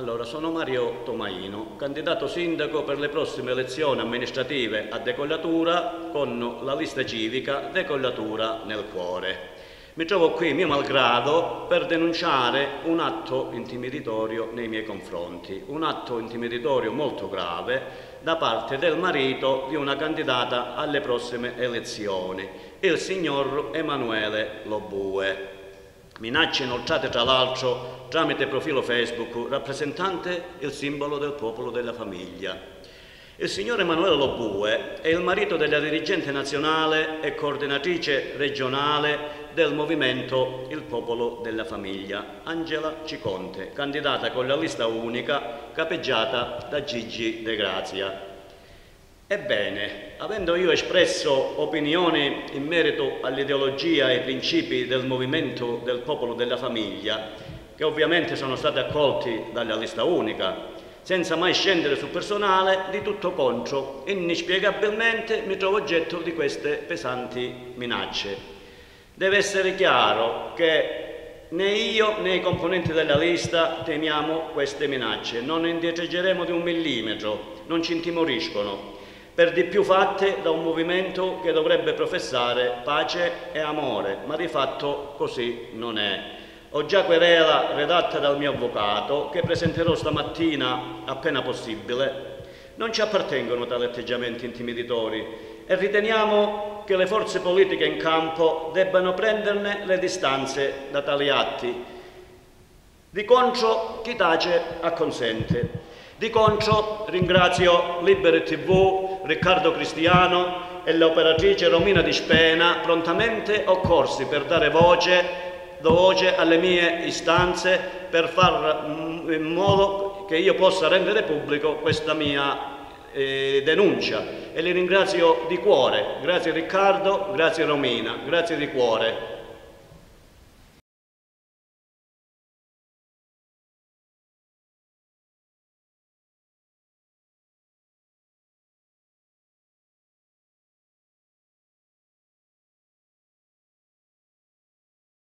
Allora, sono Mario Tomaino, candidato sindaco per le prossime elezioni amministrative a Decollatura con la lista civica Decollatura nel cuore. Mi trovo qui, mio malgrado, per denunciare un atto intimidatorio nei miei confronti, un atto intimidatorio molto grave da parte del marito di una candidata alle prossime elezioni, il signor Emanuele Lobue. Minacce inoltrate tra l'altro tramite profilo Facebook rappresentante il simbolo del popolo della famiglia. Il signor Emanuele Lobue è il marito della dirigente nazionale e coordinatrice regionale del movimento Il Popolo della Famiglia, Angela Ciconte, candidata con la lista unica capeggiata da Gigi De Grazia. Ebbene, avendo io espresso opinioni in merito all'ideologia e ai principi del movimento del popolo della famiglia, che ovviamente sono stati accolti dalla lista unica, senza mai scendere sul personale, di tutto contro, inspiegabilmente mi trovo oggetto di queste pesanti minacce. Deve essere chiaro che né io né i componenti della lista temiamo queste minacce, non indietreggeremo di un millimetro, non ci intimoriscono, per di più fatte da un movimento che dovrebbe professare pace e amore, ma di fatto così non è. Ho già querela redatta dal mio avvocato, che presenterò stamattina appena possibile. Non ci appartengono tali atteggiamenti intimidatori e riteniamo che le forze politiche in campo debbano prenderne le distanze da tali atti. Di contro, chi tace acconsente. Di contro ringrazio Liberi TV, Riccardo Cristiano e l'operatrice Romina Di Spena, prontamente occorsi per dare voce alle mie istanze, per far in modo che io possa rendere pubblico questa mia denuncia, e li ringrazio di cuore. Grazie Riccardo, grazie Romina, grazie di cuore.